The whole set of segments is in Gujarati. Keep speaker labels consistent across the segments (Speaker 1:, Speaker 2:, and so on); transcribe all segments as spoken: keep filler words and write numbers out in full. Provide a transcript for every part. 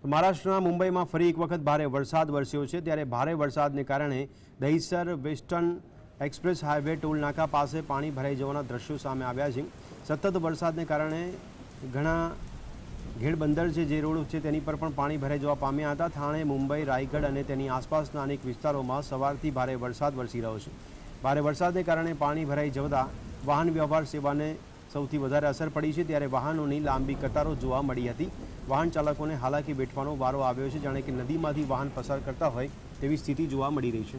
Speaker 1: મહારાષ્ટ્રના મુંબઈમાં ફરી એક વખત ભારે વરસાદ વરસ્યો છે। ત્યારે ભારે વરસાદને કારણે Dahisar western express highway toll નાકા પાસે પાણી ભરાઈ જવાના દ્રશ્યો સામે આવ્યા છે। સતત વરસાદને કારણે ઘણા ઘેડબંદર છે જે રોડ છે તેની પર પણ પાણી ભરાઈ જવા પામ્યા હતા। થાણે, મુંબઈ, રાયગઢ અને તેની આસપાસના અનેક વિસ્તારોમાં સવારથી ભારે વરસાદ વરસી રહ્યો છે। ભારે વરસાદને કારણે પાણી ભરાઈ જતા વાહન વ્યવહાર સેવાને સૌથી વધારે અસર પડી છે। ત્યારે વાહનોની લાંબી કતારો જોવા મળી હતી। વાહન ચાલકોને હાલાકી વેઠવાનો વારો આવ્યો છે, જાણે કે નદીમાંથી વાહન પસાર કરતા હોય તેવી સ્થિતિ જોવા મળી રહી છે।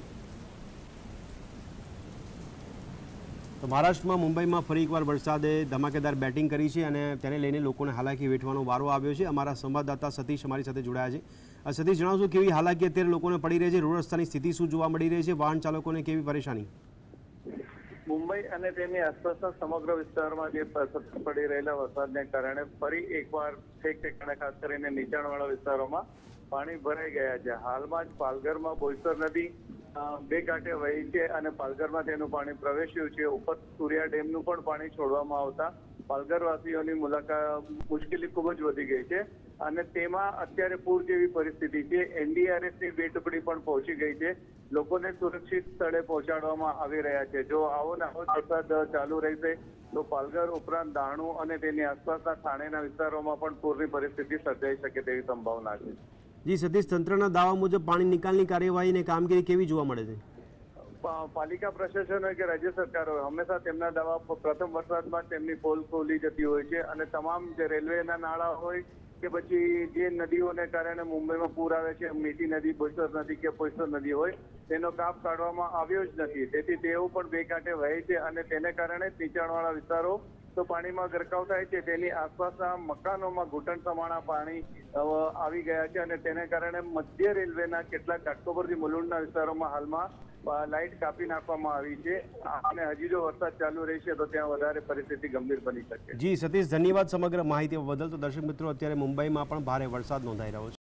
Speaker 1: તો મહારાષ્ટ્રમાં મુંબઈમાં ફરી એકવાર વરસાદે ધમાકેદાર બેટિંગ કરી છે અને તેને લઈને લોકોને હાલાકી વેઠવાનો વારો આવ્યો છે। અમારા સંવાદદાતા સતીશ અમારી સાથે જોડાયા છે। સતીશ, જણાવશો કેવી હાલાકી અત્યારે લોકોને પડી રહી છે? રોડ રસ્તાની સ્થિતિ શું જોવા મળી રહી છે? વાહન ચાલકોને કેવી પરેશાની?
Speaker 2: મુંબઈ અને તેની આસપાસના સમગ્ર વિસ્તારમાં જે સતત પડી રહેલા વરસાદને કારણે ફરી એકવાર ઠેક ઠેકાણે ખાસ કરીને નીચાણવાળા વિસ્તારોમાં પાણી ભરાઈ ગયા છે। હાલમાં જ પાલઘરમાં બોઈસર નદી બે કાંઠે વહી છે અને પાલઘરમાં તેનું પાણી પ્રવેશ્યું છે। ઉપર સૂર્યા ડેમનું પણ પાણી છોડવામાં આવતા પાલઘરવાસીઓની મુલાકાત મુશ્કેલી ખૂબ જ વધી ગઈ છે અને તેમાં અત્યારે પૂર જેવી પરિસ્થિતિ છે। એનડીઆરએફની બે ટુકડી પણ પહોંચી ગઈ છે। લોકોને સુરક્ષિત સ્થળે પહોંચાડવામાં આવી રહ્યા છે। જો આવો ને આવો વરસાદ ચાલુ રહેશે તો પાલઘર ઉપરાંત દાણુ અને તેની આસપાસના થાણેના વિસ્તારોમાં પણ પૂરની પરિસ્થિતિ સર્જાઈ શકે તેવી સંભાવના છે।
Speaker 1: જી સતીશ, તંત્રના દાવા મુજબ પાણી નિકાલની કાર્યવાહી અને કામગીરી કેવી જોવા મળે છે?
Speaker 2: પાલિકા પ્રશાસન હોય કે રાજ્ય સરકાર હોય, હંમેશા તેમના દાવા પ્રથમ વરસાદમાં તેમની પોલ ખોલી જતી હોય છે અને તમામ જે રેલવેના નાળા હોય કે પછી જે નદીઓને કારણે મુંબઈમાં પૂર આવે છે, મીઠી નદી, બોઈસર નદી કે પોઈસર નદી હોય, તેનો કાપ કાઢવામાં આવ્યો જ નથી। તેથી તેઓ પણ બે કાંઠે વહે છે અને તેને કારણે નીચાણવાળા વિસ્તારો તો પાણીમાં ગરકાવ થાય છે। તેની આસપાસના મકાનોમાં ઘૂંટણ સમાણા પાણી આવી ગયા છે અને તેને કારણે મધ્ય રેલવેના કેટલાક ઘાટકોપરથી મુલુંડના વિસ્તારોમાં હાલમાં લાઇટ કાપી નાખવામાં આવી છે અને હજી જો વરસાદ ચાલુ રહેશે તો ત્યાં વધારે પરિસ્થિતિ ગંભીર બની શકે।
Speaker 1: જી સતીશ, ધન્યવાદ સમગ્ર માહિતી બદલ। તો દર્શક મિત્રો, અત્યારે મુંબઈમાં પણ ભારે વરસાદ નોંધાઈ રહ્યો છે।